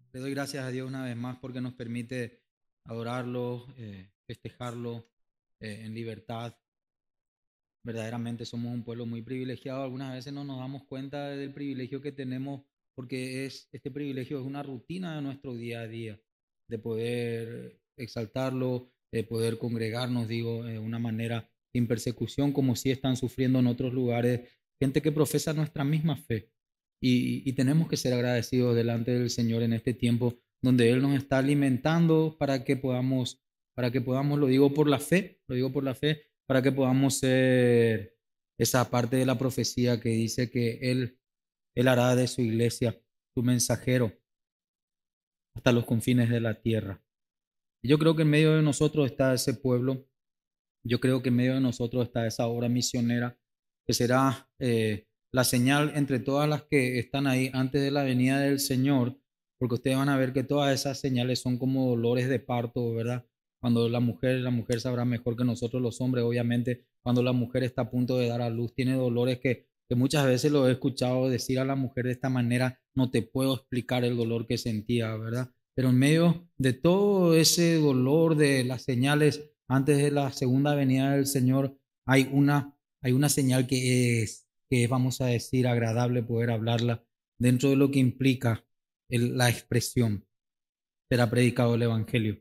Le doy gracias a Dios una vez más porque nos permite adorarlo, festejarlo en libertad. Verdaderamente somos un pueblo muy privilegiado. Algunas veces no nos damos cuenta del privilegio que tenemos porque este privilegio es una rutina de nuestro día a día, de poder exaltarlo, de poder congregarnos, digo, de una manera sin persecución, como si están sufriendo en otros lugares, gente que profesa nuestra misma fe. Y tenemos que ser agradecidos delante del Señor en este tiempo donde Él nos está alimentando para que podamos, lo digo por la fe, para que podamos ser esa parte de la profecía que dice que Él hará de su iglesia su mensajero hasta los confines de la tierra. Y yo creo que en medio de nosotros está ese pueblo, yo creo que en medio de nosotros está esa obra misionera que será la señal entre todas las que están ahí antes de la venida del Señor, porque ustedes van a ver que todas esas señales son como dolores de parto, ¿verdad? Cuando la mujer sabrá mejor que nosotros los hombres, obviamente, cuando la mujer está a punto de dar a luz, tiene dolores que muchas veces lo he escuchado decir a la mujer de esta manera, no te puedo explicar el dolor que sentía, ¿verdad? Pero en medio de todo ese dolor de las señales, antes de la segunda venida del Señor, hay una señal que es, vamos a decir, agradable poder hablarla dentro de lo que implica la expresión. Será predicado el Evangelio.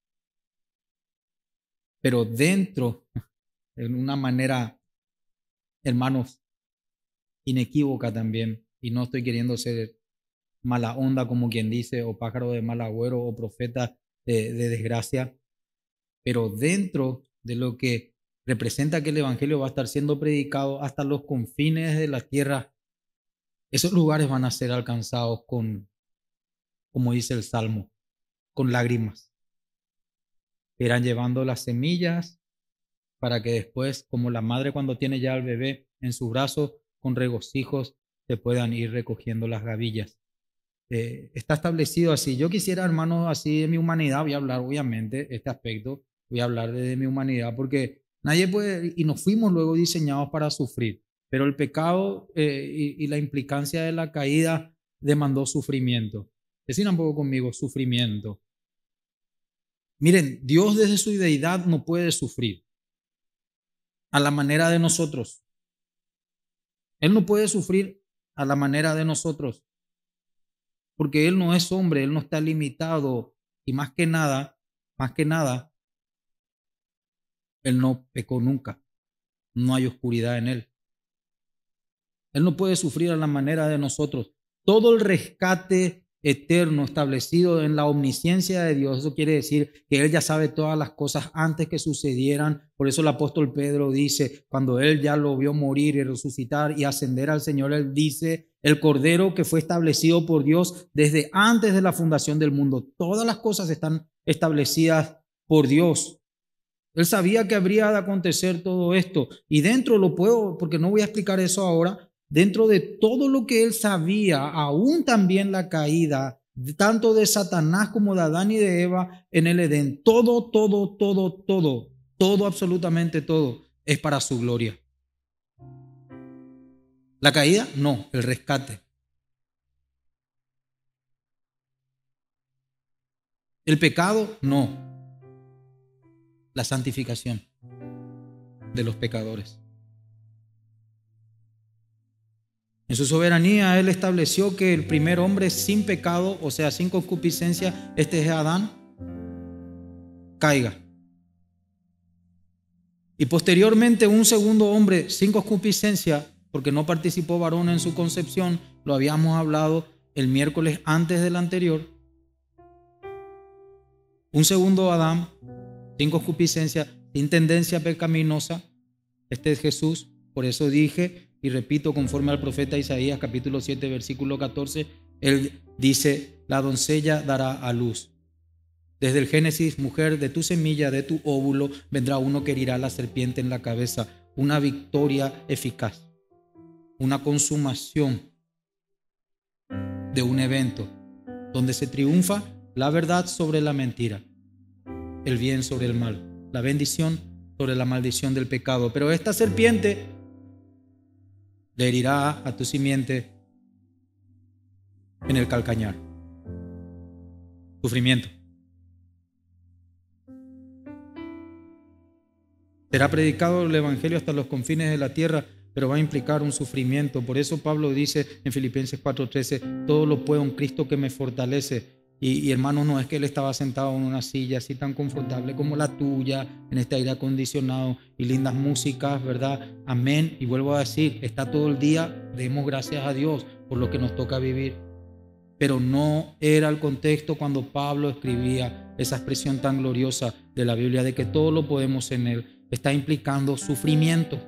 Pero dentro, en una manera, hermanos, inequívoca también, y no estoy queriendo ser mala onda como quien dice, o pájaro de mal agüero, o profeta de desgracia, pero dentro de lo que representa que el Evangelio va a estar siendo predicado hasta los confines de la tierra, esos lugares van a ser alcanzados con, como dice el Salmo, con lágrimas. Irán llevando las semillas para que después, como la madre cuando tiene ya al bebé en sus brazos, con regocijos se puedan ir recogiendo las gavillas. Está establecido así. Yo quisiera, hermanos, así de mi humanidad, voy a hablar obviamente este aspecto, voy a hablar de mi humanidad, porque nadie puede, y nos fuimos luego diseñados para sufrir, pero el pecado y la implicancia de la caída demandó sufrimiento. Decían un poco conmigo, sufrimiento. Miren, Dios desde su deidad no puede sufrir a la manera de nosotros. Él no puede sufrir a la manera de nosotros, porque Él no es hombre, Él no está limitado y más que nada, Él no pecó nunca, no hay oscuridad en Él. Él no puede sufrir a la manera de nosotros. Todo el rescate eterno establecido en la omnisciencia de Dios, eso quiere decir que Él ya sabe todas las cosas antes que sucedieran. Por eso el apóstol Pedro dice, cuando Él ya lo vio morir y resucitar y ascender al Señor, Él dice, el Cordero que fue establecido por Dios desde antes de la fundación del mundo. Todas las cosas están establecidas por Dios. Él sabía que habría de acontecer todo esto. Y dentro lo puedo, porque no voy a explicar eso ahora, dentro de todo lo que él sabía, aún también la caída, tanto de Satanás como de Adán y de Eva en el Edén, todo, absolutamente todo, es para su gloria. La caída, no, el rescate. El pecado, no, la santificación de los pecadores. En su soberanía, Él estableció que el primer hombre sin pecado, o sea, sin concupiscencia, este es Adán, caiga. Y posteriormente un segundo hombre sin concupiscencia, porque no participó varón en su concepción, lo habíamos hablado el miércoles antes del anterior. Un segundo Adán sin concupiscencia, sin tendencia pecaminosa, este es Jesús. Por eso dije y repito, conforme al profeta Isaías capítulo 7 versículo 14, él dice, la doncella dará a luz. Desde el Génesis, mujer, de tu semilla, de tu óvulo, vendrá uno que herirá a la serpiente en la cabeza. Una victoria eficaz, una consumación de un evento donde se triunfa la verdad sobre la mentira, el bien sobre el mal, la bendición sobre la maldición del pecado. Pero esta serpiente le herirá a tu simiente en el calcañar. Sufrimiento. Será predicado el evangelio hasta los confines de la tierra, pero va a implicar un sufrimiento. Por eso Pablo dice en Filipenses 4:13, todo lo puedo en Cristo que me fortalece. Y hermanos, no es que él estaba sentado en una silla así tan confortable como la tuya, en este aire acondicionado y lindas músicas, ¿verdad? Amén. Y vuelvo a decir, está todo el día, demos gracias a Dios por lo que nos toca vivir. Pero no era el contexto cuando Pablo escribía esa expresión tan gloriosa de la Biblia de que todo lo podemos en él. Está implicando sufrimiento.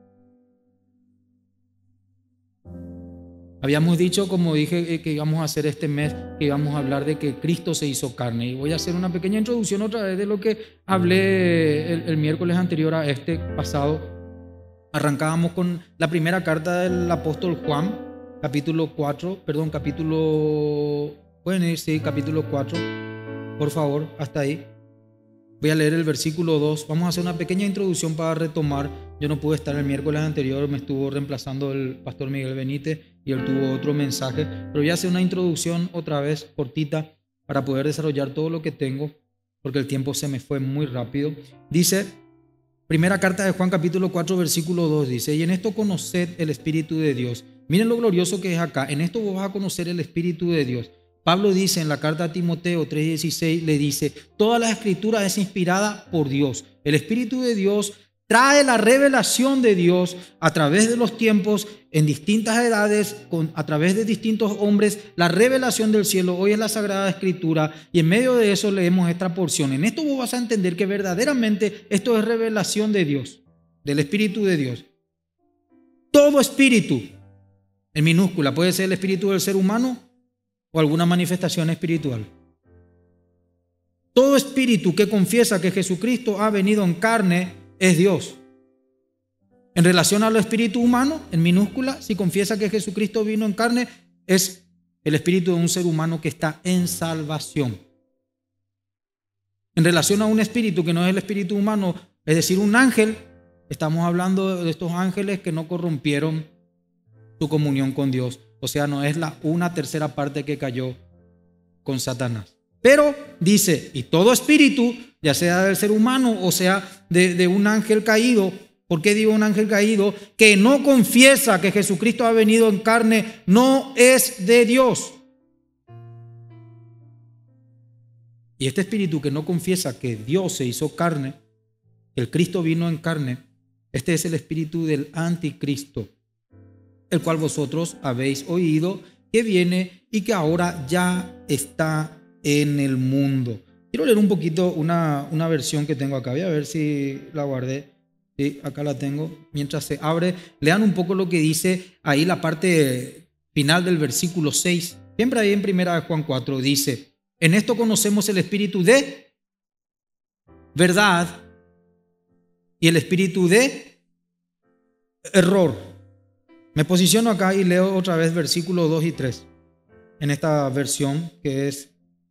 Habíamos dicho, como dije, que íbamos a hacer este mes, que íbamos a hablar de que Cristo se hizo carne. Y voy a hacer una pequeña introducción otra vez de lo que hablé el miércoles anterior a este pasado. Arrancábamos con la primera carta del apóstol Juan, capítulo 4, pueden ir, sí, capítulo 4, por favor, hasta ahí. Voy a leer el versículo 2. Vamos a hacer una pequeña introducción para retomar. Yo no pude estar el miércoles anterior, me estuvo reemplazando el pastor Miguel Benítez y él tuvo otro mensaje. Pero voy a hacer una introducción otra vez cortita para poder desarrollar todo lo que tengo, porque el tiempo se me fue muy rápido. Dice, primera carta de Juan capítulo 4 versículo 2 dice, y en esto conoced el Espíritu de Dios. Miren lo glorioso que es acá. En esto vos vas a conocer el Espíritu de Dios. Pablo dice en la carta a Timoteo 3:16, le dice, toda la escritura es inspirada por Dios. El Espíritu de Dios trae la revelación de Dios a través de los tiempos, en distintas edades, a través de distintos hombres, la revelación del cielo. Hoy es la Sagrada Escritura y en medio de eso leemos esta porción. En esto vos vas a entender que verdaderamente esto es revelación de Dios, del Espíritu de Dios. Todo espíritu, en minúscula, puede ser el espíritu del ser humano o alguna manifestación espiritual. Todo espíritu que confiesa que Jesucristo ha venido en carne es Dios. En relación al espíritu humano, en minúscula, si confiesa que Jesucristo vino en carne, es el espíritu de un ser humano que está en salvación. En relación a un espíritu que no es el espíritu humano, es decir, un ángel, estamos hablando de estos ángeles que no corrompieron su comunión con Dios. O sea, no es una tercera parte que cayó con Satanás. Pero dice, y todo espíritu, ya sea del ser humano o sea de un ángel caído, ¿por qué digo un ángel caído? Que no confiesa que Jesucristo ha venido en carne, no es de Dios. Y este espíritu que no confiesa que Dios se hizo carne, que el Cristo vino en carne, este es el espíritu del anticristo, el cual vosotros habéis oído que viene y que ahora ya está en el mundo. Quiero leer un poquito una versión que tengo acá. Voy a ver si la guardé. Sí, acá la tengo. Mientras se abre, lean un poco lo que dice ahí la parte final del versículo 6. Siempre ahí en 1 Juan 4 dice, en esto conocemos el espíritu de verdad y el espíritu de error. Me posiciono acá y leo otra vez versículos 2 y 3 en esta versión que es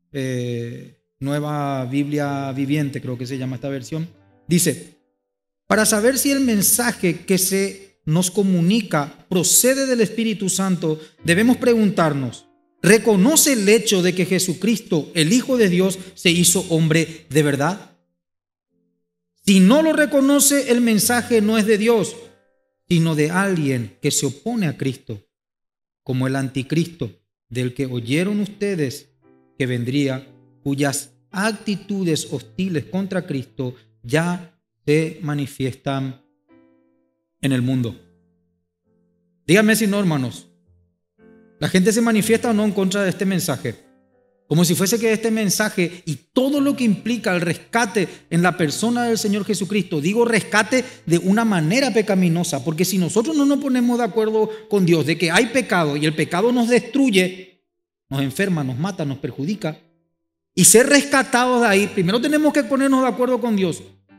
Nueva Biblia Viviente, creo que se llama esta versión. Dice, para saber si el mensaje que se nos comunica procede del Espíritu Santo, debemos preguntarnos, ¿reconoce el hecho de que Jesucristo, el Hijo de Dios, se hizo hombre de verdad? Si no lo reconoce, el mensaje no es de Dios, sino de alguien que se opone a Cristo, como el anticristo, del que oyeron ustedes que vendría, cuyas actitudes hostiles contra Cristo ya se manifiestan en el mundo. Díganme si no, hermanos. ¿La gente se manifiesta o no en contra de este mensaje? Como si fuese que este mensaje y todo lo que implica el rescate en la persona del Señor Jesucristo, digo rescate de una manera pecaminosa, porque si nosotros no nos ponemos de acuerdo con Dios de que hay pecado y el pecado nos destruye, nos enferma, nos mata, nos perjudica, y ser rescatados de ahí, primero tenemos que ponernos de acuerdo con Dios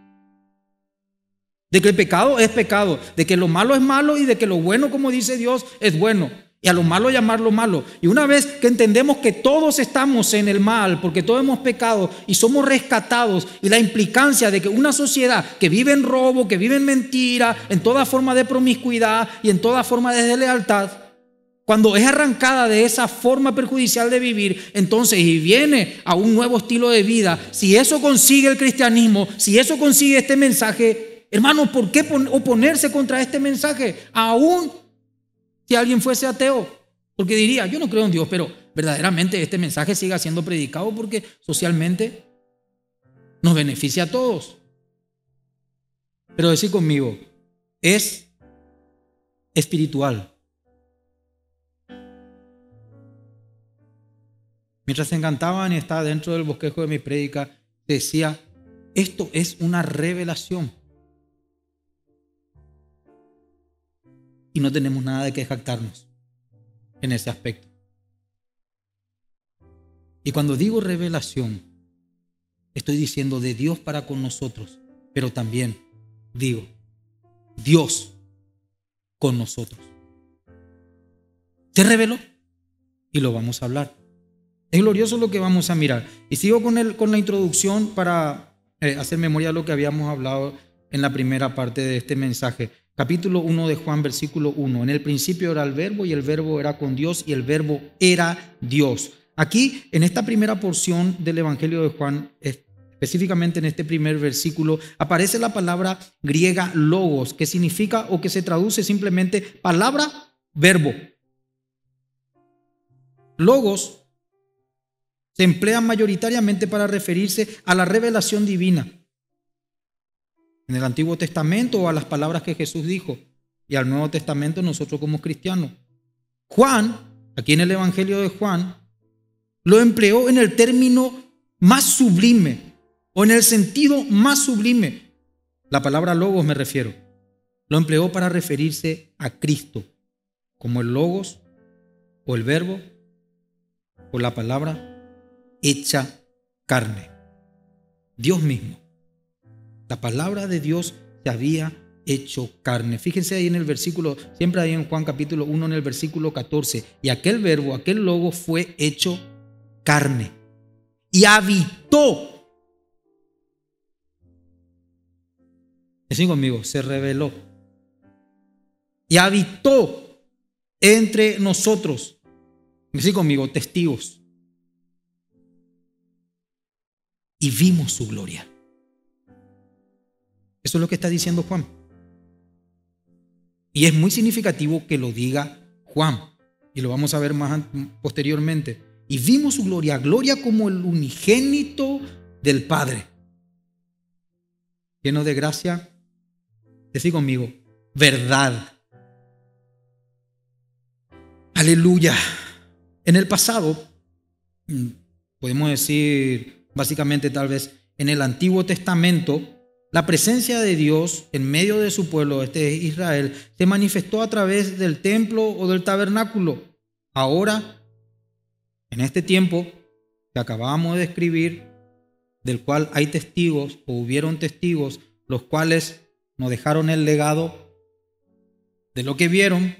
de que el pecado es pecado, de que lo malo es malo y de que lo bueno, como dice Dios, es bueno. Y a lo malo llamarlo malo. Y una vez que entendemos que todos estamos en el mal, porque todos hemos pecado y somos rescatados, y la implicancia de que una sociedad que vive en robo, que vive en mentira, en toda forma de promiscuidad y en toda forma de deslealtad, cuando es arrancada de esa forma perjudicial de vivir, entonces y viene a un nuevo estilo de vida, si eso consigue el cristianismo, si eso consigue este mensaje, hermano, ¿por qué oponerse contra este mensaje? Aún si alguien fuese ateo, porque diría, yo no creo en Dios, pero verdaderamente este mensaje siga siendo predicado porque socialmente nos beneficia a todos. Pero decir conmigo, es espiritual. Mientras se encantaban y estaba dentro del bosquejo de mi prédica, decía, esto es una revelación. Y no tenemos nada de qué jactarnos en ese aspecto. Y cuando digo revelación, estoy diciendo de Dios para con nosotros, pero también digo, Dios con nosotros. Se reveló y lo vamos a hablar. Es glorioso lo que vamos a mirar. Y sigo con la introducción para hacer memoria de lo que habíamos hablado en la primera parte de este mensaje. Capítulo 1 de Juan, versículo 1. En el principio era el verbo y el verbo era con Dios y el verbo era Dios. Aquí, en esta primera porción del Evangelio de Juan, específicamente en este primer versículo, aparece la palabra griega logos, que significa o que se traduce simplemente palabra, verbo. Logos se emplea mayoritariamente para referirse a la revelación divina en el Antiguo Testamento o a las palabras que Jesús dijo, y al Nuevo Testamento nosotros como cristianos. Juan, aquí en el Evangelio de Juan, lo empleó en el término más sublime o en el sentido más sublime. La palabra logos me refiero. Lo empleó para referirse a Cristo como el logos o el verbo o la palabra hecha carne. Dios mismo. La palabra de Dios se había hecho carne. Fíjense ahí en el versículo, siempre ahí en Juan capítulo 1 en el versículo 14. Y aquel verbo, aquel logo fue hecho carne y habitó. Decid conmigo, se reveló y habitó entre nosotros. Decid conmigo, testigos. Y vimos su gloria. Eso es lo que está diciendo Juan. Y es muy significativo que lo diga Juan. Y lo vamos a ver más posteriormente. Y vimos su gloria, gloria como el unigénito del Padre. Lleno de gracia. Decí conmigo, verdad. Aleluya. En el pasado, podemos decir básicamente tal vez en el Antiguo Testamento, la presencia de Dios en medio de su pueblo, este es Israel, se manifestó a través del templo o del tabernáculo. Ahora, en este tiempo que acabamos de escribir, del cual hay testigos o hubieron testigos, los cuales nos dejaron el legado de lo que vieron.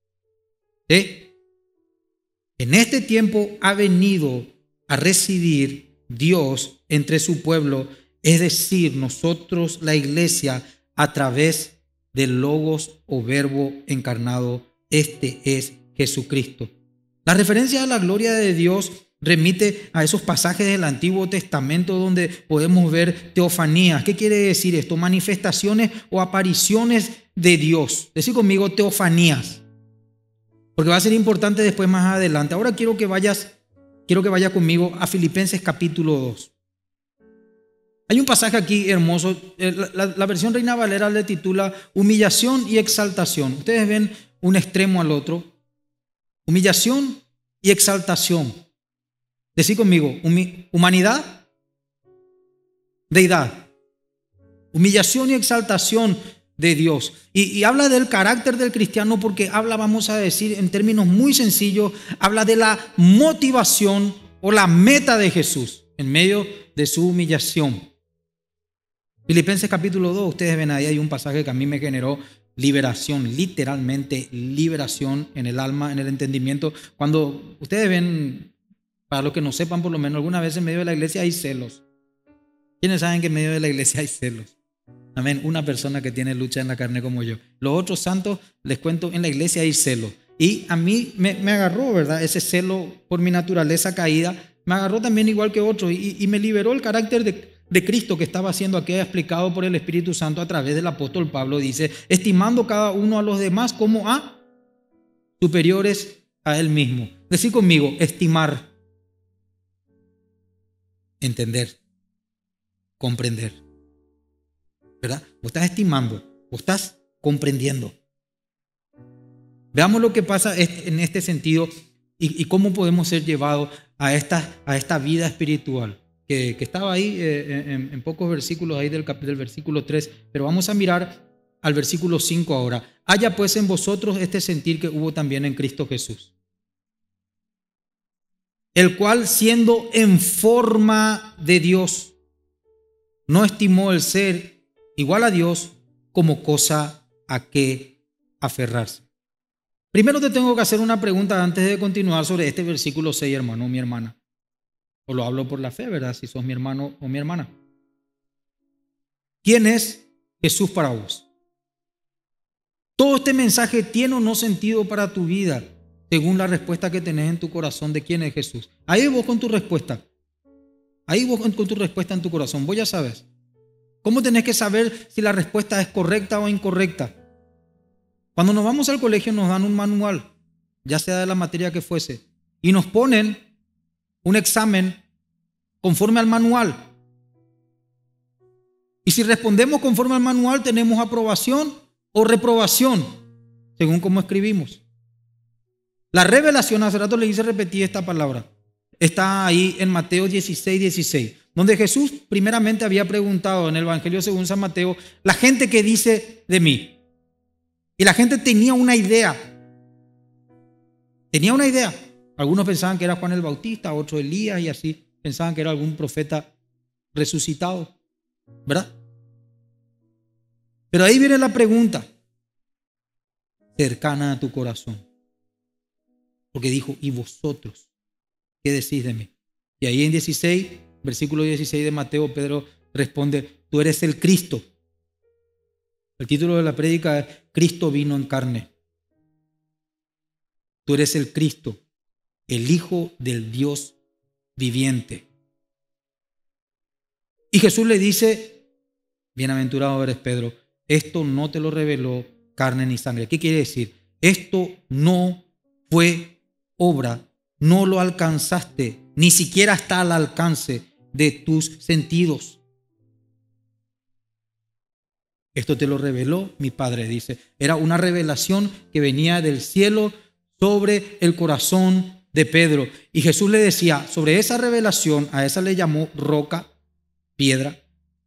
En este tiempo ha venido a residir Dios entre su pueblo, es decir, nosotros, la iglesia, a través del logos o verbo encarnado. Este es Jesucristo. La referencia a la gloria de Dios remite a esos pasajes del Antiguo Testamento donde podemos ver teofanías. ¿Qué quiere decir esto? Manifestaciones o apariciones de Dios. Decí conmigo teofanías, porque va a ser importante después más adelante. Ahora quiero que vaya conmigo a Filipenses capítulo 2. Hay un pasaje aquí hermoso. La versión Reina Valera le titula humillación y exaltación. Ustedes ven un extremo al otro. Humillación y exaltación. Decí conmigo, humanidad, deidad. Humillación y exaltación de Dios. Y habla del carácter del cristiano porque habla, vamos a decir en términos muy sencillos, habla de la motivación o la meta de Jesús en medio de su humillación. Filipenses capítulo 2, ustedes ven ahí hay un pasaje que a mí me generó liberación, literalmente liberación en el alma, en el entendimiento. Cuando ustedes ven, para los que no sepan por lo menos, alguna vez en medio de la iglesia hay celos. ¿Quiénes saben que en medio de la iglesia hay celos? Amén. Una persona que tiene lucha en la carne como yo. Los otros santos, les cuento, en la iglesia hay celos. Y a mí me agarró, ¿verdad? Ese celo por mi naturaleza caída, me agarró también igual que otros y me liberó el carácter de Cristo que estaba siendo aquí explicado por el Espíritu Santo a través del apóstol Pablo. Dice, estimando cada uno a los demás como a superiores a él mismo. Decí conmigo, estimar, entender, comprender, ¿verdad? Vos estás estimando, vos estás comprendiendo. Veamos lo que pasa en este sentido y cómo podemos ser llevados a esta vida espiritual que estaba ahí en pocos versículos ahí del versículo 3, pero vamos a mirar al versículo 5 ahora. Haya pues en vosotros este sentir que hubo también en Cristo Jesús, el cual siendo en forma de Dios, no estimó el ser igual a Dios como cosa a que aferrarse. Primero te tengo que hacer una pregunta antes de continuar sobre este versículo 6, hermano o mi hermana. O lo hablo por la fe, ¿verdad? Si sos mi hermano o mi hermana. ¿Quién es Jesús para vos? Todo este mensaje tiene o no sentido para tu vida, según la respuesta que tenés en tu corazón de quién es Jesús. Ahí vos con tu respuesta. Ahí vos con tu respuesta en tu corazón. Vos ya sabes. ¿Cómo tenés que saber si la respuesta es correcta o incorrecta? Cuando nos vamos al colegio nos dan un manual, ya sea de la materia que fuese, y nos ponen un examen conforme al manual. Y si respondemos conforme al manual, tenemos aprobación o reprobación, según cómo escribimos. La revelación, hace rato le hice repetir esta palabra, está ahí en Mateo 16, donde Jesús primeramente había preguntado en el Evangelio según San Mateo, la gente que dice de mí. Y la gente tenía una idea. Algunos pensaban que era Juan el Bautista, otros Elías y así. Pensaban que era algún profeta resucitado, ¿verdad? Pero ahí viene la pregunta cercana a tu corazón. Porque dijo, ¿y vosotros qué decís de mí? Y ahí en versículo 16 de Mateo, Pedro responde, tú eres el Cristo. El título de la prédica es Cristo vino en carne. Tú eres el Cristo, el Hijo del Dios viviente. Y Jesús le dice, bienaventurado eres Pedro, esto no te lo reveló carne ni sangre. ¿Qué quiere decir? Esto no fue obra, no lo alcanzaste, ni siquiera está al alcance de tus sentidos. Esto te lo reveló mi Padre, dice. Era una revelación que venía del cielo sobre el corazón de Pedro. Y Jesús le decía, sobre esa revelación, a esa le llamó roca, piedra.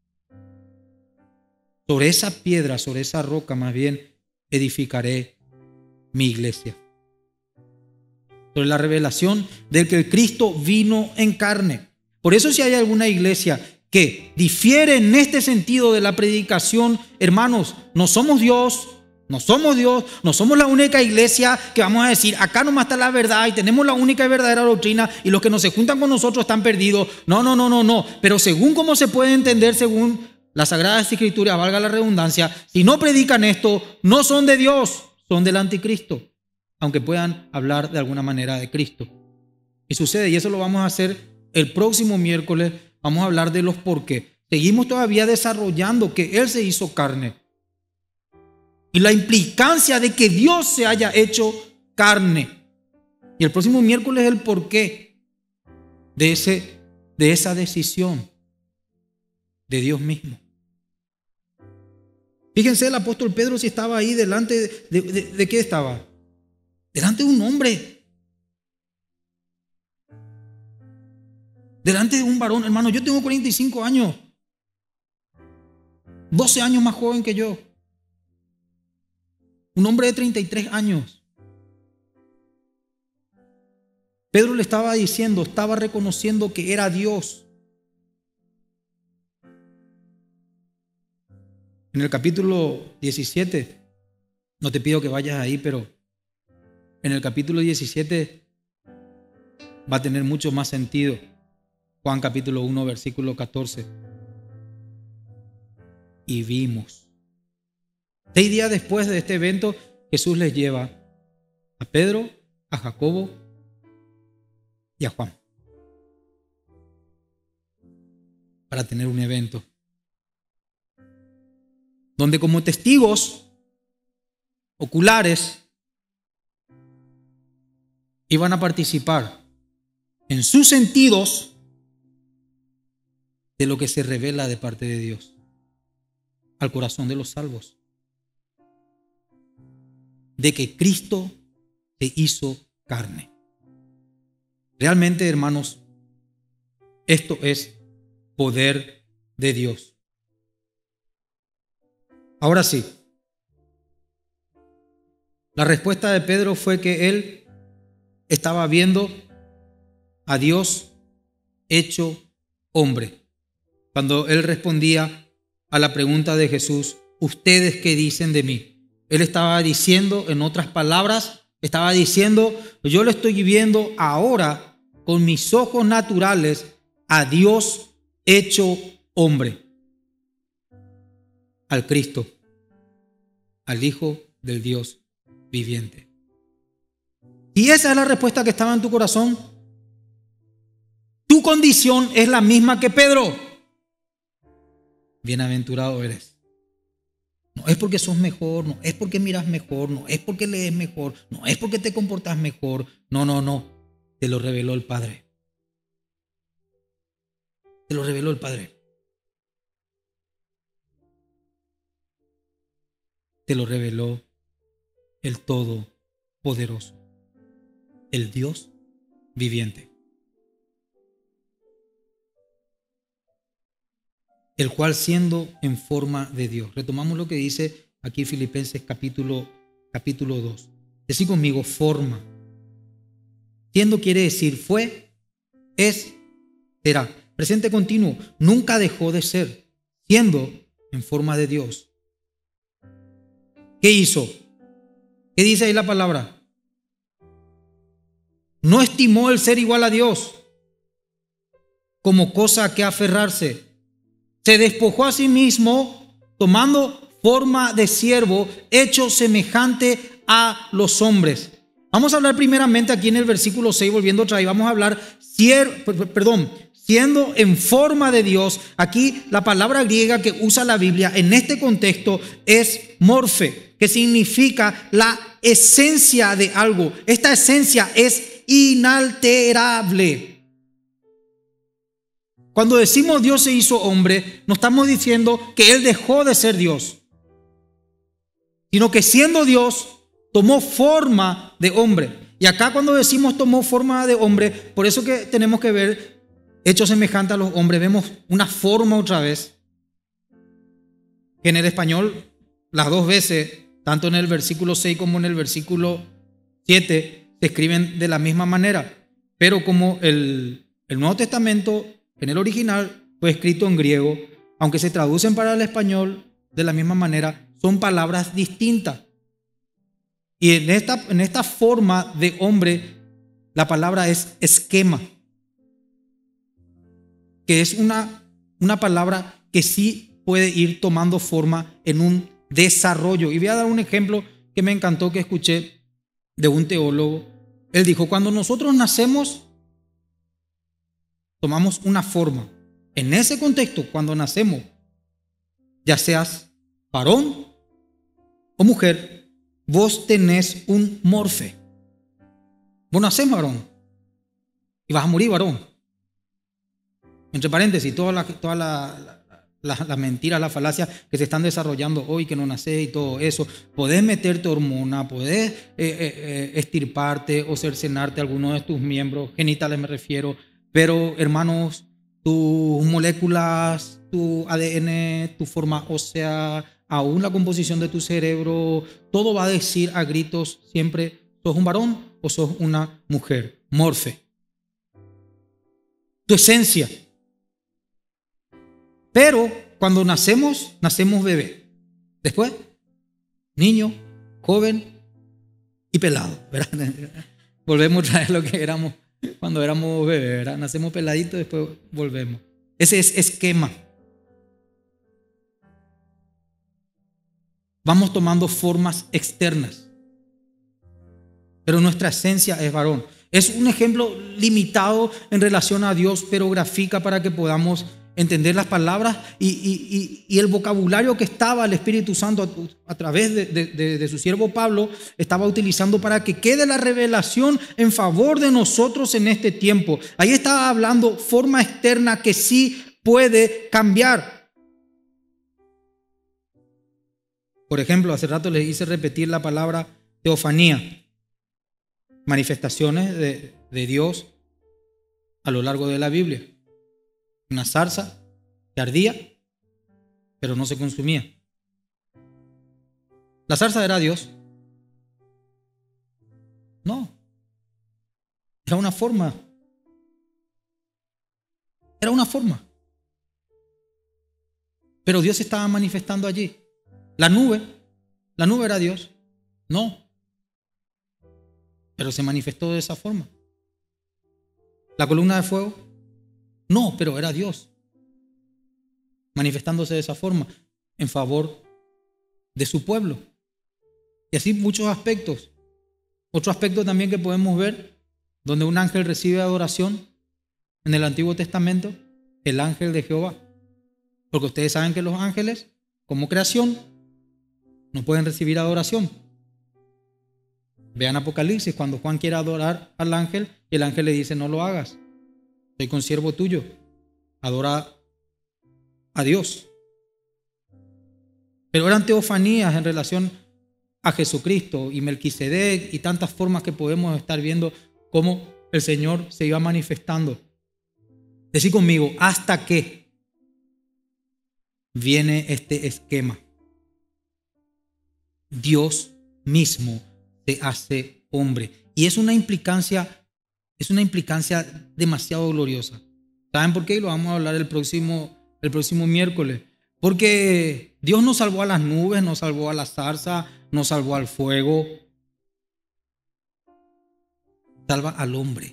Sobre esa piedra, sobre esa roca, más bien, edificaré mi iglesia. Sobre la revelación del que el Cristo vino en carne. Por eso si hay alguna iglesia que difiere en este sentido de la predicación, hermanos, no somos no somos la única iglesia que vamos a decir, acá nomás está la verdad y tenemos la única y verdadera doctrina y los que no se juntan con nosotros están perdidos. No. Pero según cómo se puede entender, según las Sagradas Escrituras, valga la redundancia, si no predican esto, no son de Dios, son del anticristo, aunque puedan hablar de alguna manera de Cristo. Y sucede, y eso lo vamos a hacer el próximo miércoles. Vamos a hablar de los por qué. Seguimos todavía desarrollando que Él se hizo carne. Y la implicancia de que Dios se haya hecho carne. Y el próximo miércoles el por qué de esa decisión de Dios mismo. Fíjense el apóstol Pedro si estaba ahí delante de qué estaba. Delante de un hombre. Delante de un varón, hermano, yo tengo 45 años, 12 años más joven que yo. Un hombre de 33 años. Pedro le estaba diciendo, estaba reconociendo que era Dios. En el capítulo 17, no te pido que vayas ahí, pero en el capítulo 17 va a tener mucho más sentido. Juan capítulo 1, versículo 14. Y vimos. 6 días después de este evento, Jesús les lleva a Pedro, a Jacobo y a Juan para tener un evento donde como testigos oculares iban a participar en sus sentidos de lo que se revela de parte de Dios al corazón de los salvos, de que Cristo se hizo carne. Realmente, hermanos, esto es poder de Dios. Ahora sí, la respuesta de Pedro fue que él estaba viendo a Dios hecho hombre. Cuando él respondía a la pregunta de Jesús, ¿ustedes qué dicen de mí? Él estaba diciendo, en otras palabras, estaba diciendo, yo lo estoy viendo ahora con mis ojos naturales a Dios hecho hombre, al Cristo, al Hijo del Dios viviente. Y esa es la respuesta que estaba en tu corazón. Tu condición es la misma que Pedro. Bienaventurado eres. No es porque sos mejor, no es porque miras mejor, no es porque lees mejor, no es porque te comportas mejor. No. Te lo reveló el Padre. Te lo reveló el Padre. Te lo reveló el Todopoderoso, el Dios viviente, el cual siendo en forma de Dios. Retomamos lo que dice aquí Filipenses capítulo 2. Decí conmigo, forma. Siendo quiere decir fue, es, será. Presente continuo. Nunca dejó de ser. Siendo en forma de Dios. ¿Qué hizo? ¿Qué dice ahí la palabra? No estimó el ser igual a Dios como cosa a que aferrarse. Se despojó a sí mismo, tomando forma de siervo, hecho semejante a los hombres. Vamos a hablar primeramente aquí en el versículo 6, volviendo otra vez, vamos a hablar, siendo en forma de Dios. Aquí la palabra griega que usa la Biblia en este contexto es morfe, que significa la esencia de algo. Esta esencia es inalterable. Cuando decimos Dios se hizo hombre, no estamos diciendo que Él dejó de ser Dios, sino que siendo Dios, tomó forma de hombre. Y acá cuando decimos tomó forma de hombre, por eso que tenemos que ver hecho semejante a los hombres, vemos una forma otra vez, que en el español las dos veces, tanto en el versículo 6 como en el versículo 7, se escriben de la misma manera. Pero como el Nuevo Testamento en el original fue escrito en griego, aunque se traducen para el español de la misma manera, son palabras distintas. Y en esta forma de hombre, la palabra es esquema, que es una palabra que sí puede ir tomando forma en un desarrollo. Y voy a dar un ejemplo que me encantó, que escuché de un teólogo. Él dijo, cuando nosotros nacemos, tomamos una forma. En ese contexto, cuando nacemos, ya seas varón o mujer, vos tenés un morfe. Vos nacés varón y vas a morir varón. Entre paréntesis, todas las mentiras, las falacias que se están desarrollando hoy, que no nacés y todo eso. Podés meterte hormona, podés estirparte o cercenarte alguno de tus miembros genitales, me refiero. Pero, hermanos, tus moléculas, tu ADN, tu forma ósea, aún la composición de tu cerebro, todo va a decir a gritos siempre, ¿sos un varón o sos una mujer? Morfe. Tu esencia. Pero cuando nacemos bebé. Después, niño, joven y pelado, ¿verdad? Volvemos a traer lo que éramos cuando éramos bebés, ¿verdad? Nacemos peladitos, después volvemos. Ese es esquema. Vamos tomando formas externas. pero nuestra esencia es varón. Es un ejemplo limitado en relación a Dios, pero grafica para que podamos entender las palabras y el vocabulario que estaba el Espíritu Santo a través de su siervo Pablo estaba utilizando para que quede la revelación en favor de nosotros en este tiempo. Ahí estaba hablando forma externa que sí puede cambiar. Por ejemplo, hace rato les hice repetir la palabra teofanía, manifestaciones de Dios a lo largo de la Biblia. Una zarza que ardía, pero no se consumía. ¿La zarza era Dios? No. Era una forma. Era una forma. Pero Dios estaba manifestando allí. La nube era Dios. No. Pero se manifestó de esa forma. La columna de fuego, no, pero era Dios manifestándose de esa forma en favor de su pueblo. Y así muchos aspectos. Otro aspecto también que podemos ver, donde un ángel recibe adoración en el Antiguo Testamento, el ángel de Jehová. Porque ustedes saben que los ángeles, como creación, no pueden recibir adoración. Vean Apocalipsis, cuando Juan quiere adorar al ángel, el ángel le dice: no lo hagas, soy consiervo tuyo, adora a Dios. Pero eran teofanías en relación a Jesucristo y Melquisedec y tantas formas que podemos estar viendo cómo el Señor se iba manifestando. Decí conmigo, hasta que viene este esquema. Dios mismo se hace hombre. Y es una implicancia demasiado gloriosa. ¿Saben por qué? Y lo vamos a hablar el próximo miércoles. Porque Dios nos salvó a las nubes, nos salvó a la zarza, nos salvó al fuego. Salva al hombre.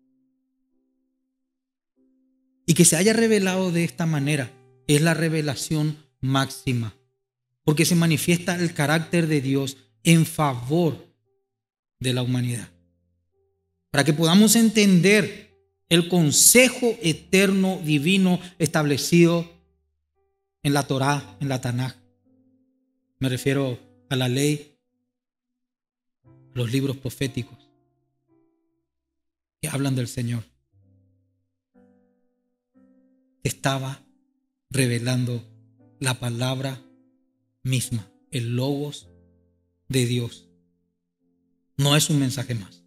Y que se haya revelado de esta manera es la revelación máxima. Porque se manifiesta el carácter de Dios en favor de la humanidad. Para que podamos entender el consejo eterno divino establecido en la Torá, en la Tanaj. Me refiero a la ley, los libros proféticos que hablan del Señor. Estaba revelando la palabra misma, el logos de Dios. No es un mensaje más.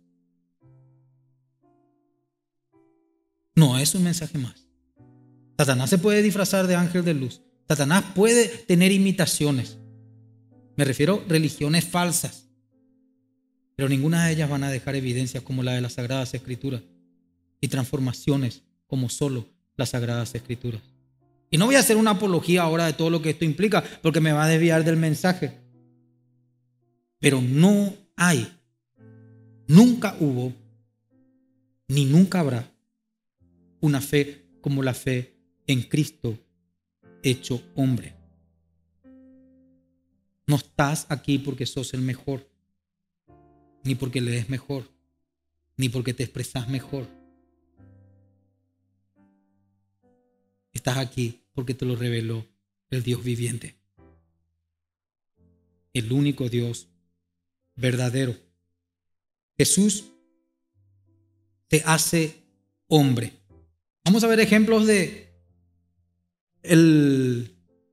No es un mensaje más. Satanás se puede disfrazar de ángel de luz. Satanás puede tener imitaciones. Me refiero a religiones falsas. Pero ninguna de ellas van a dejar evidencias como la de las Sagradas Escrituras y transformaciones como solo las Sagradas Escrituras. Y no voy a hacer una apología ahora de todo lo que esto implica porque me va a desviar del mensaje. Pero no hay, nunca hubo, ni nunca habrá una fe como la fe en Cristo hecho hombre. No estás aquí porque sos el mejor, ni porque lees mejor, ni porque te expresas mejor. Estás aquí porque te lo reveló el Dios viviente, el único Dios verdadero. Jesús se hace hombre. Vamos a ver ejemplos de el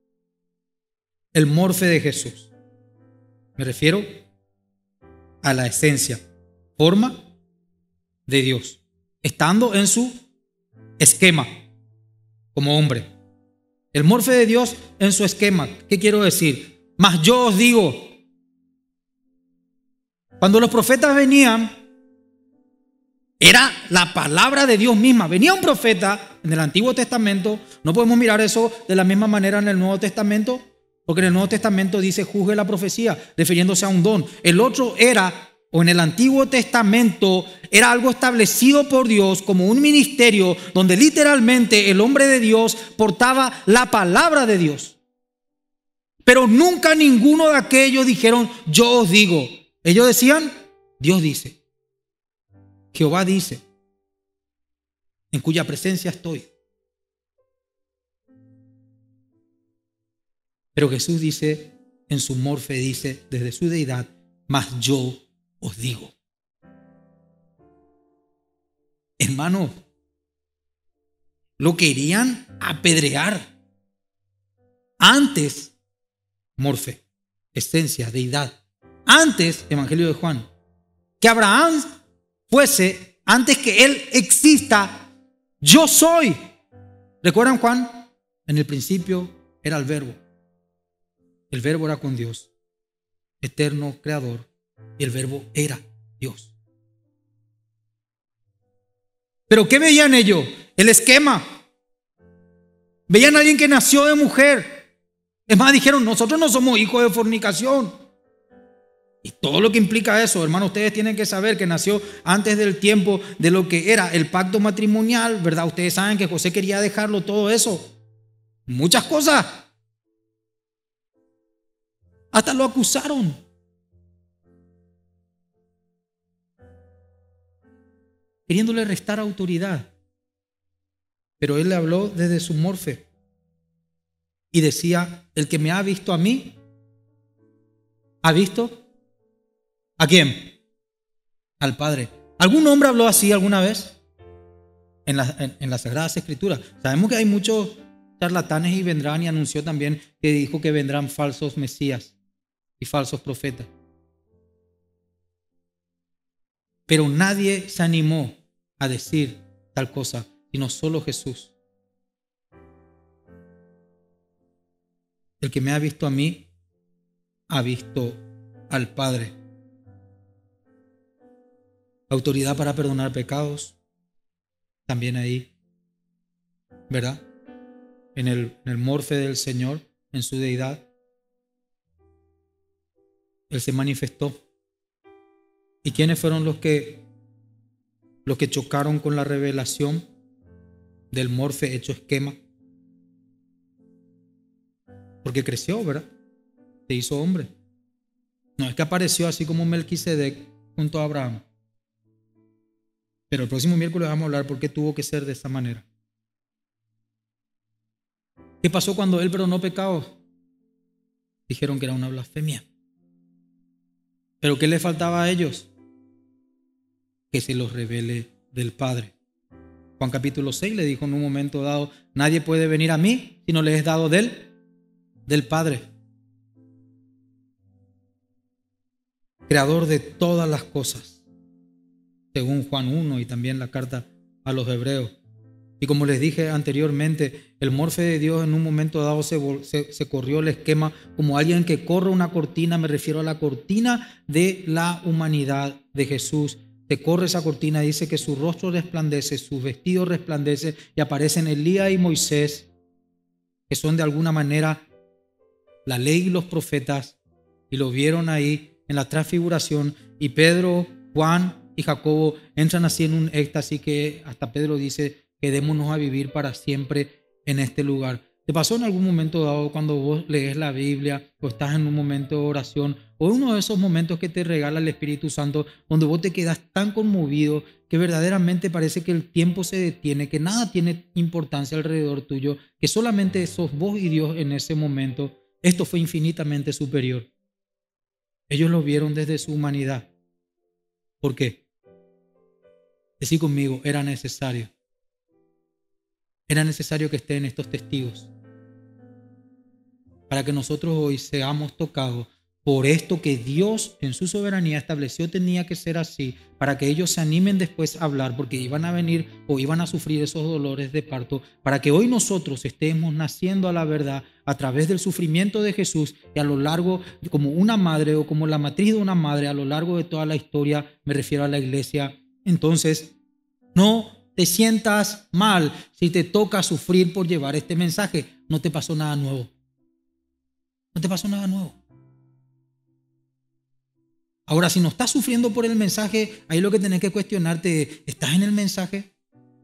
morfe de Jesús. Me refiero a la esencia, forma de Dios, estando en su esquema como hombre. El morfe de Dios en su esquema. ¿Qué quiero decir? Mas yo os digo, cuando los profetas venían, era la palabra de Dios misma. Venía un profeta en el Antiguo Testamento. No podemos mirar eso de la misma manera en el Nuevo Testamento, porque en el Nuevo Testamento dice juzgue la profecía, refiriéndose a un don. El otro era, o en el Antiguo Testamento, era algo establecido por Dios como un ministerio donde literalmente el hombre de Dios portaba la palabra de Dios. Pero nunca ninguno de aquellos dijeron yo os digo. Ellos decían Dios dice. Jehová dice, en cuya presencia estoy. Pero Jesús dice, en su morfe dice, desde su deidad, mas yo os digo. Hermano, lo querían apedrear. Antes, morfe, esencia, deidad. Antes, Evangelio de Juan, que Abraham fuese, antes que él exista, yo soy. ¿Recuerdan, Juan? En el principio era el verbo. El verbo era con Dios, eterno, creador, y el verbo era Dios. ¿Pero qué veían ellos? El esquema. Veían a alguien que nació de mujer. Es más, dijeron, nosotros no somos hijos de fornicación. Y todo lo que implica eso, hermano, ustedes tienen que saber que nació antes del tiempo de lo que era el pacto matrimonial, ¿verdad? Ustedes saben que José quería dejarlo todo eso. Muchas cosas. Hasta lo acusaron. Queriéndole restar autoridad. Pero él le habló desde su morfe. Y decía, el que me ha visto a mí, ¿ha visto? ¿A quién? Al Padre. ¿Algún hombre habló así alguna vez? En las Sagradas Escrituras. Sabemos que hay muchos charlatanes y vendrán, y anunció también que dijo que vendrán falsos mesías y falsos profetas. Pero nadie se animó a decir tal cosa, sino solo Jesús. El que me ha visto a mí, ha visto al Padre. Autoridad para perdonar pecados, también ahí, ¿verdad? En el morfe del Señor, en su deidad, Él se manifestó. ¿Y quiénes fueron los que chocaron con la revelación del morfe hecho esquema? Porque creció, ¿verdad? Se hizo hombre. No es que apareció así como Melquisedec junto a Abraham. Pero el próximo miércoles vamos a hablar por qué tuvo que ser de esa manera. ¿Qué pasó cuando él perdonó pecados? Dijeron que era una blasfemia. ¿Pero qué le faltaba a ellos? Que se los revele del Padre. Juan capítulo 6 le dijo en un momento dado, nadie puede venir a mí si no le es dado del Padre. Creador de todas las cosas, según Juan 1 y también la carta a los Hebreos. Y como les dije anteriormente, el morfe de Dios en un momento dado se corrió el esquema como alguien que corre una cortina. Me refiero a la cortina de la humanidad de Jesús. Se corre esa cortina, dice que su rostro resplandece, su vestido resplandece, y aparecen Elías y Moisés, que son de alguna manera la ley y los profetas, y lo vieron ahí en la transfiguración. Y Pedro, Juan y Jacobo entran así en un éxtasis que hasta Pedro dice, quedémonos a vivir para siempre en este lugar. ¿Te pasó en algún momento dado cuando vos lees la Biblia o estás en un momento de oración o uno de esos momentos que te regala el Espíritu Santo donde vos te quedas tan conmovido que verdaderamente parece que el tiempo se detiene, que nada tiene importancia alrededor tuyo, que solamente sos vos y Dios en ese momento? Esto fue infinitamente superior. Ellos lo vieron desde su humanidad. ¿Por qué? Decí conmigo, era necesario. Era necesario que estén estos testigos para que nosotros hoy seamos tocados por esto que Dios en su soberanía estableció tenía que ser así, para que ellos se animen después a hablar, porque iban a venir o iban a sufrir esos dolores de parto, para que hoy nosotros estemos naciendo a la verdad a través del sufrimiento de Jesús, y a lo largo, como una madre o como la matriz de una madre, a lo largo de toda la historia, me refiero a la iglesia. Entonces, no te sientas mal si te toca sufrir por llevar este mensaje. No te pasó nada nuevo. No te pasó nada nuevo. Ahora, si no estás sufriendo por el mensaje, ahí lo que tenés que cuestionarte, ¿estás en el mensaje?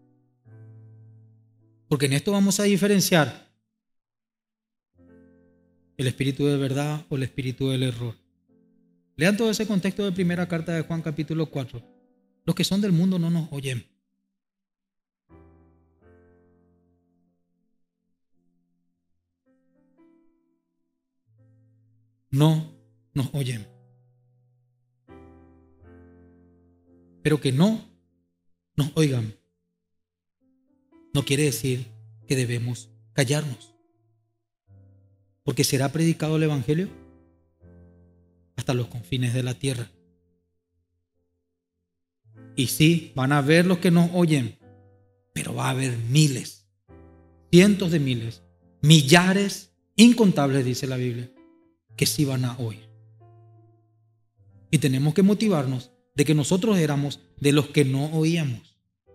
Porque en esto vamos a diferenciar el espíritu de verdad o el espíritu del error. Lean todo ese contexto de primera carta de Juan capítulo 4. Los que son del mundo no nos oyen. No nos oyen. Pero que no nos oigan no quiere decir que debemos callarnos. Porque será predicado el Evangelio hasta los confines de la tierra. Y sí, van a haber los que nos oyen, pero va a haber miles, cientos de miles, millares, incontables, dice la Biblia, que sí van a oír. Y tenemos que motivarnos de que nosotros éramos de los que no oíamos.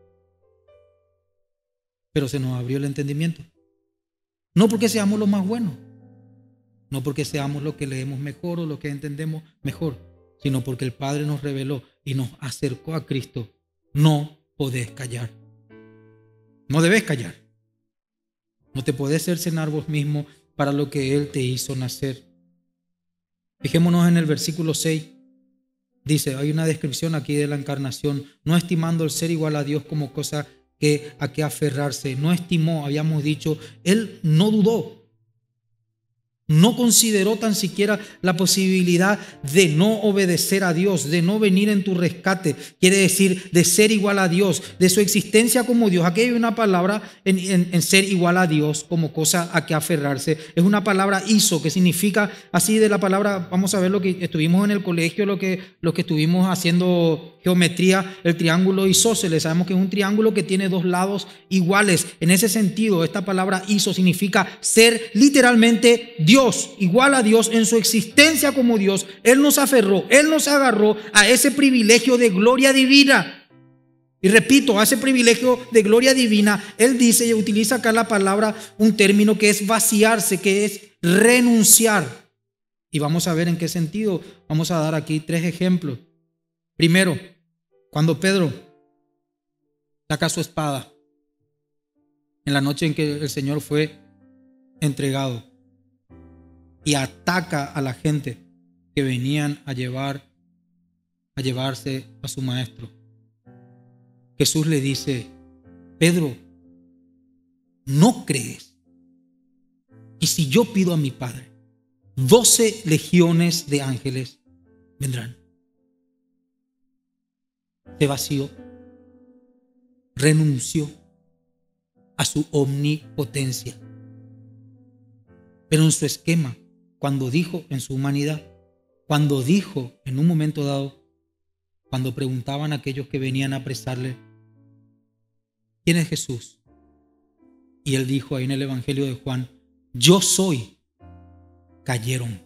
Pero se nos abrió el entendimiento. No porque seamos los más buenos, no porque seamos los que leemos mejor o los que entendemos mejor, sino porque el Padre nos reveló y nos acercó a Cristo. No podés callar. No debes callar. No te podés cercenar vos mismo para lo que Él te hizo nacer. Fijémonos en el versículo 6. Dice, hay una descripción aquí de la encarnación. No estimando el ser igual a Dios como cosa a que aferrarse. No estimó, habíamos dicho, Él no dudó. No consideró tan siquiera la posibilidad de no obedecer a Dios, de no venir en tu rescate. Quiere decir de ser igual a Dios, de su existencia como Dios. Aquí hay una palabra en ser igual a Dios como cosa a que aferrarse. Es una palabra iso, que significa así de la palabra, vamos a ver lo que estuvimos en el colegio, lo que estuvimos haciendo geometría, el triángulo isósceles. Sabemos que es un triángulo que tiene dos lados iguales. En ese sentido, esta palabra iso significa ser literalmente Dios, igual a Dios en su existencia como Dios. Él nos aferró, Él nos agarró a ese privilegio de gloria divina. Y repito, a ese privilegio de gloria divina, Él dice y utiliza acá la palabra, un término que es vaciarse, que es renunciar. Y vamos a ver en qué sentido. Vamos a dar aquí 3 ejemplos. Primero, cuando Pedro saca su espada en la noche en que el Señor fue entregado y ataca a la gente que venían a llevarse a su maestro. Jesús le dice, Pedro, ¿no crees? Y si yo pido a mi Padre, 12 legiones de ángeles vendrán. Se vació, renunció a su omnipotencia. Pero en su esquema, cuando dijo en su humanidad, cuando dijo en un momento dado, cuando preguntaban a aquellos que venían a apresarle, ¿quién es Jesús? Y él dijo ahí en el Evangelio de Juan, yo soy. Cayeron.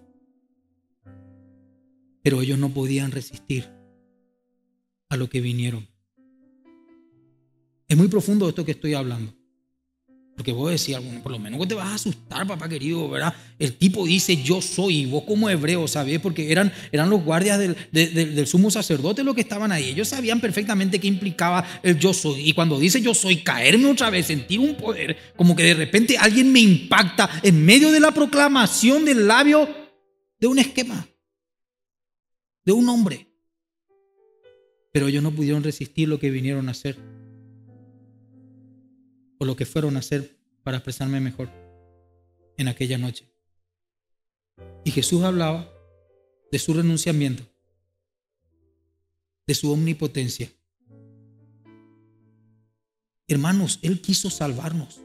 Pero ellos no podían resistir a lo que vinieron. Es muy profundo esto que estoy hablando. Porque vos decís, por lo menos vos te vas a asustar, papá querido, ¿verdad? El tipo dice, yo soy, y vos como hebreo, ¿sabés? Porque eran los guardias del sumo sacerdote los que estaban ahí. Ellos sabían perfectamente qué implicaba el yo soy. Y cuando dice yo soy, caerme otra vez, sentir un poder, como que de repente alguien me impacta en medio de la proclamación del labio de un esquema, de un hombre. Pero ellos no pudieron resistir lo que vinieron a hacer, o lo que fueron a hacer, para expresarme mejor, en aquella noche. Y Jesús hablaba de su renunciamiento, de su omnipotencia. Hermanos, Él quiso salvarnos.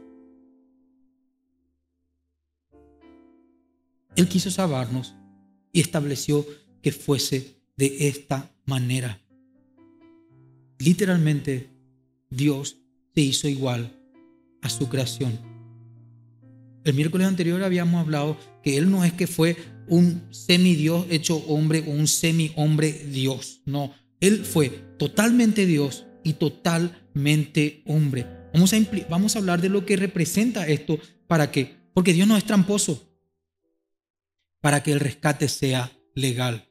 Él quiso salvarnos y estableció que fuese de esta manera. Literalmente, Dios se hizo igual a su creación. El miércoles anterior habíamos hablado que Él no es que fue un semidios hecho hombre o un semi-hombre Dios. No, Él fue totalmente Dios y totalmente hombre. Vamos a hablar de lo que representa esto. ¿Para qué? Porque Dios no es tramposo. Para que el rescate sea legal.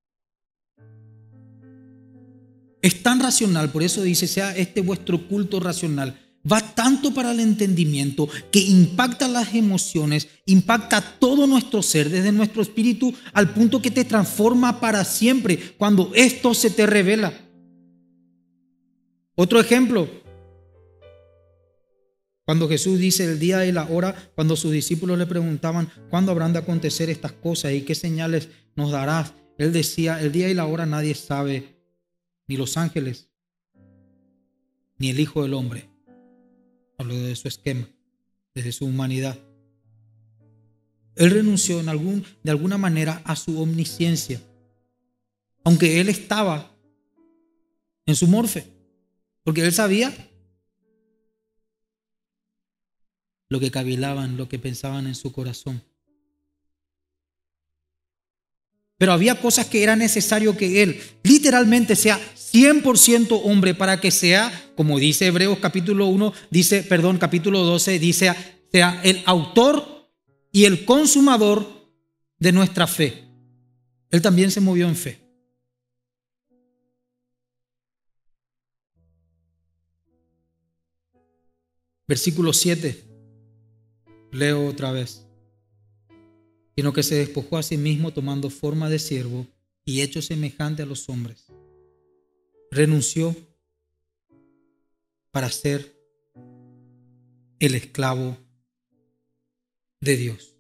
Es tan racional, por eso dice, sea este vuestro culto racional. Va tanto para el entendimiento que impacta las emociones, impacta todo nuestro ser, desde nuestro espíritu, al punto que te transforma para siempre cuando esto se te revela. Otro ejemplo, cuando Jesús dice el día y la hora, cuando sus discípulos le preguntaban cuándo habrán de acontecer estas cosas y qué señales nos darás, Él decía, el día y la hora nadie sabe, ni los ángeles, ni el Hijo del Hombre. Habló de su esquema, desde su humanidad. Él renunció de alguna manera a su omnisciencia, aunque Él estaba en su morfe, porque Él sabía lo que cavilaban, lo que pensaban en su corazón. Pero había cosas que era necesario que Él literalmente sea 100% hombre para que sea, como dice Hebreos capítulo 12, dice, sea el autor y el consumador de nuestra fe. Él también se movió en fe. Versículo 7, leo otra vez. Sino que se despojó a sí mismo tomando forma de siervo y hecho semejante a los hombres. Renunció para ser el esclavo de Dios.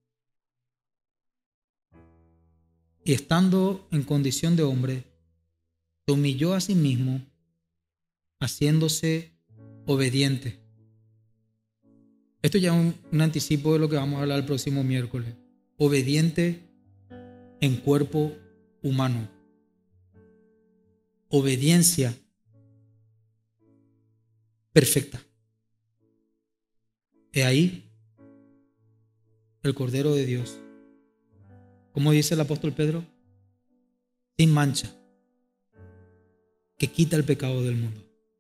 Y estando en condición de hombre, se humilló a sí mismo, haciéndose obediente. Esto ya es un anticipo de lo que vamos a hablar el próximo miércoles. Obediente en cuerpo humano. Obediencia perfecta. He ahí el Cordero de Dios. Como dice el apóstol Pedro, sin mancha, que quita el pecado del mundo.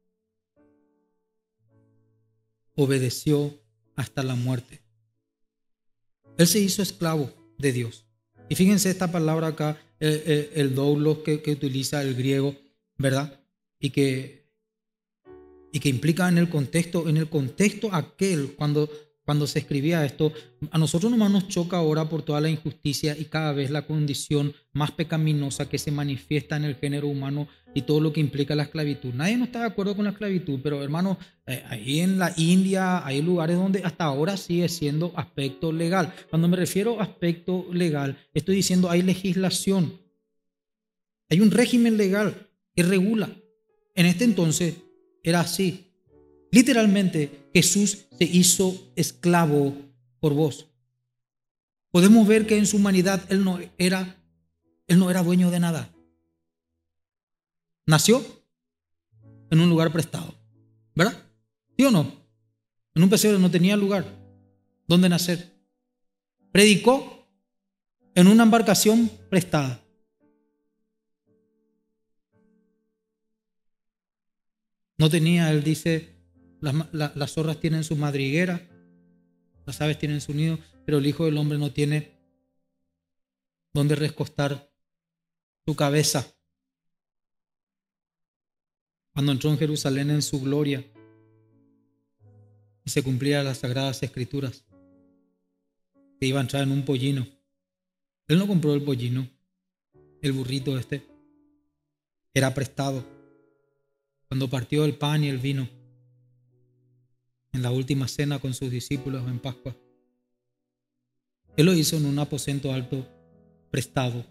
Obedeció hasta la muerte. Él se hizo esclavo de Dios. Y fíjense esta palabra acá, el doulos que utiliza el griego, ¿verdad? Y que implica en el contexto aquel, cuando se escribía esto, a nosotros nomás nos choca ahora por toda la injusticia y cada vez la condición más pecaminosa que se manifiesta en el género humano y todo lo que implica la esclavitud. Nadie no está de acuerdo con la esclavitud, pero hermanos, ahí en la India hay lugares donde hasta ahora sigue siendo aspecto legal. Cuando me refiero a aspecto legal, estoy diciendo hay legislación, hay un régimen legal que regula. En este entonces era así. Literalmente, Jesús se hizo esclavo por vos. Podemos ver que en su humanidad Él no era dueño de nada. Nació en un lugar prestado, ¿verdad? ¿Sí o no? En un pesebre, no tenía lugar donde nacer. Predicó en una embarcación prestada. No tenía, él dice, las zorras tienen su madriguera, las aves tienen su nido, pero el Hijo del Hombre no tiene donde recostar su cabeza. Cuando entró en Jerusalén en su gloria y se cumplían las sagradas escrituras, que iba a entrar en un pollino. Él no compró el pollino, el burrito era prestado. Cuando partió el pan y el vino en la última cena con sus discípulos en Pascua, Él lo hizo en un aposento alto prestado.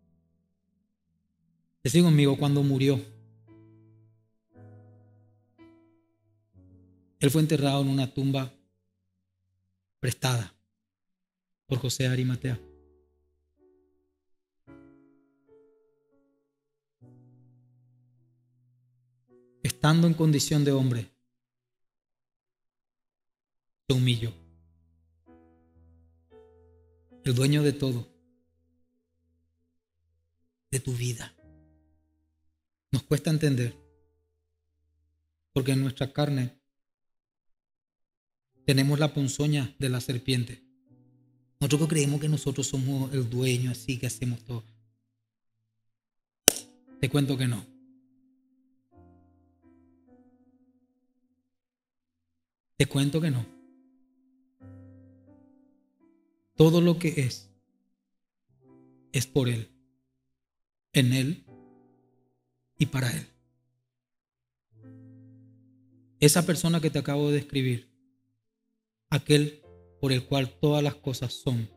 Decí conmigo, cuando murió, Él fue enterrado en una tumba prestada por José de Arimatea. Estando en condición de hombre, se humilló. El dueño de todo, de tu vida. Nos cuesta entender, porque en nuestra carne tenemos la ponzoña de la serpiente. Nosotros creemos que nosotros somos el dueño, así que hacemos todo. Te cuento que no. Te cuento que no. Todo lo que es por Él, en Él y para Él. Esa persona que te acabo de describir, aquel por el cual todas las cosas son,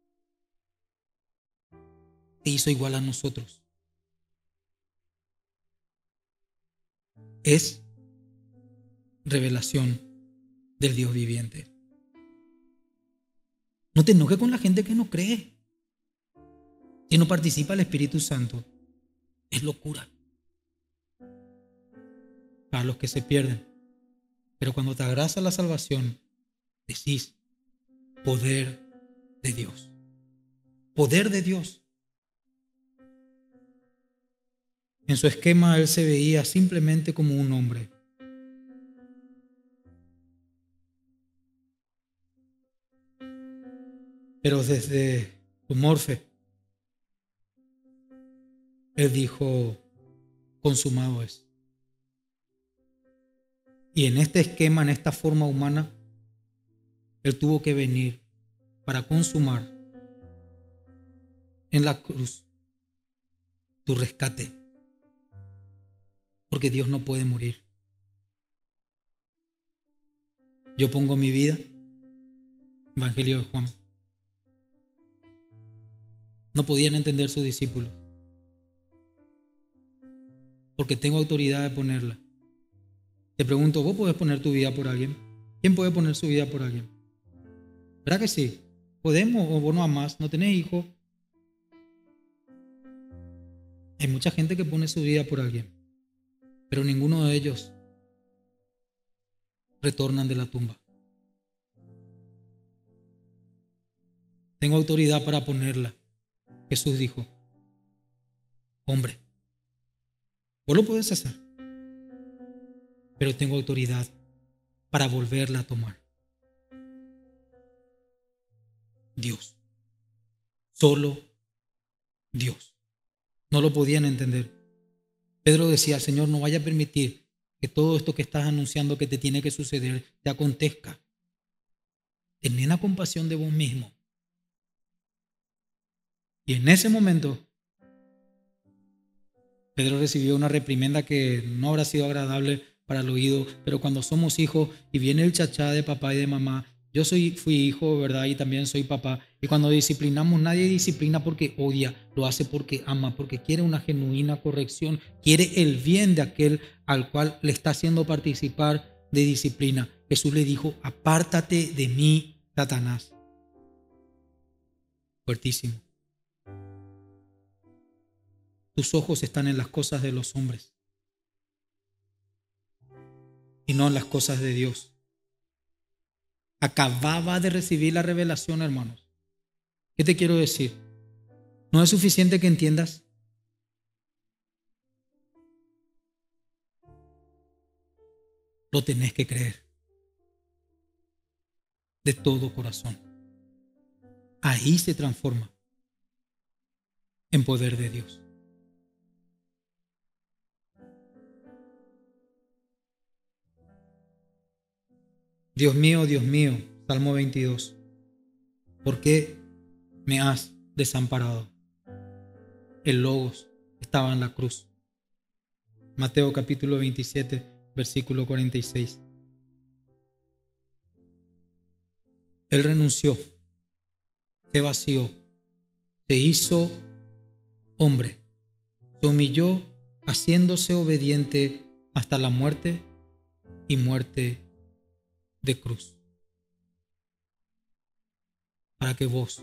te hizo igual a nosotros. Es revelación del Dios viviente. No te enojes con la gente que no cree, que no participa el Espíritu Santo. Es locura para los que se pierden. Pero cuando te abraza la salvación, decís poder de Dios. Poder de Dios. En su esquema él se veía simplemente como un hombre. Pero desde su morfe, él dijo, consumado es. Y en este esquema, en esta forma humana, él tuvo que venir para consumar en la cruz tu rescate. Porque Dios no puede morir. Yo pongo mi vida, Evangelio de Juan. No podían entender sus discípulos. Porque tengo autoridad de ponerla. Te pregunto, ¿vos podés poner tu vida por alguien? ¿Quién puede poner su vida por alguien? ¿Verdad que sí? ¿Podemos o vos no amás? ¿No tenés hijos? Hay mucha gente que pone su vida por alguien, pero ninguno de ellos retornan de la tumba. Tengo autoridad para ponerla. Jesús dijo, hombre, vos lo puedes hacer, pero tengo autoridad para volverla a tomar. Dios. Solo Dios. No lo podían entender. Pedro decía, Señor, no vaya a permitir que todo esto que estás anunciando que te tiene que suceder te acontezca. Ten la compasión de vos mismo. Y en ese momento, Pedro recibió una reprimenda que no habrá sido agradable para el oído, pero cuando somos hijos y viene el chachá de papá y de mamá, yo fui hijo, ¿verdad? Y también soy papá. Y cuando disciplinamos, nadie disciplina porque odia, lo hace porque ama, porque quiere una genuina corrección, quiere el bien de aquel al cual le está haciendo participar de disciplina. Jesús le dijo, apártate de mí, Satanás. Fuertísimo. Tus ojos están en las cosas de los hombres y no en las cosas de Dios. Acababa de recibir la revelación, hermanos. ¿Qué te quiero decir? ¿No es suficiente que entiendas? Lo tenés que creer de todo corazón. Ahí se transforma en poder de Dios. Dios mío, Salmo 22, ¿por qué me has desamparado? El Logos estaba en la cruz. Mateo capítulo 27, versículo 46. Él renunció, se vació, se hizo hombre, se humilló haciéndose obediente hasta la muerte y muerte de cruz. Para que vos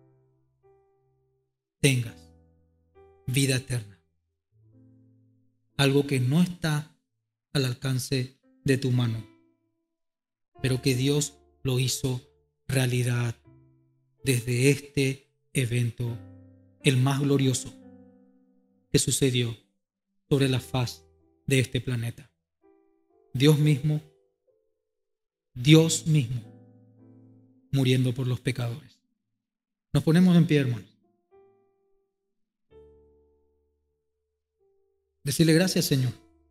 tengas vida eterna. Algo que no está al alcance de tu mano, pero que Dios lo hizo realidad desde este evento, el más glorioso que sucedió sobre la faz de este planeta. Dios mismo muriendo por los pecadores. Nos ponemos en pie, hermanos. Decirle gracias, Señor.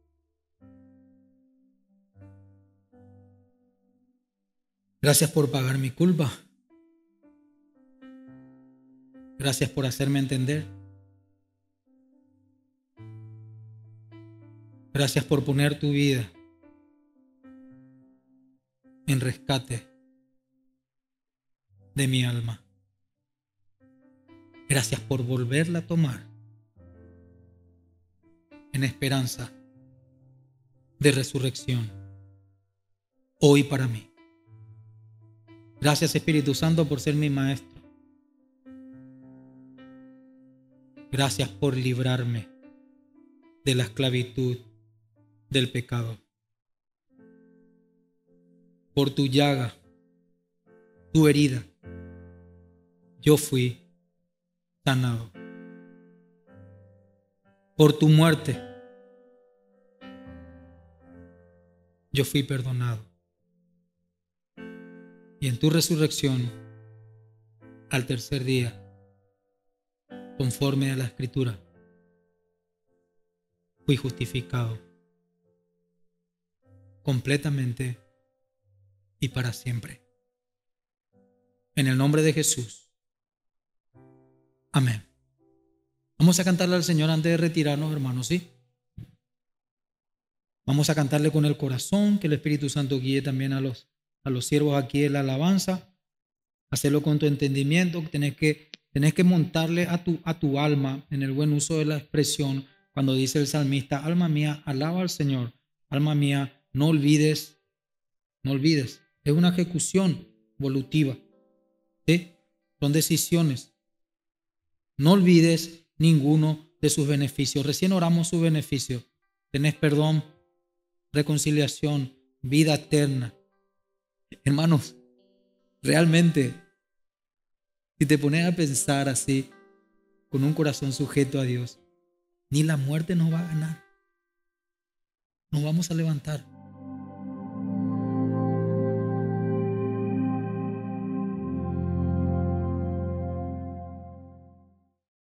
Gracias por pagar mi culpa. Gracias por hacerme entender. Gracias por poner tu vida en rescate de mi alma. Gracias por volverla a tomar en esperanza de resurrección hoy para mí. Gracias, Espíritu Santo, por ser mi maestro. Gracias por librarme de la esclavitud del pecado. Por tu llaga, tu herida, yo fui sanado. Por tu muerte, yo fui perdonado. Y en tu resurrección, al tercer día, conforme a la Escritura, fui justificado completamente y para siempre. En el nombre de Jesús. Amén. Vamos a cantarle al Señor antes de retirarnos, hermanos, ¿sí? Vamos a cantarle con el corazón, que el Espíritu Santo guíe también a los siervos aquí en la alabanza. Hacerlo con tu entendimiento. Tenés que montarle a tu alma, en el buen uso de la expresión, cuando dice el salmista: alma mía, alaba al Señor. Alma mía, no olvides. Es una ejecución volutiva, ¿sí? Son decisiones. No olvides ninguno de sus beneficios. Recién oramos sus beneficios. Tenés perdón, reconciliación, vida eterna. Hermanos, realmente, si te pones a pensar así, con un corazón sujeto a Dios, ni la muerte nos va a ganar. Nos vamos a levantar.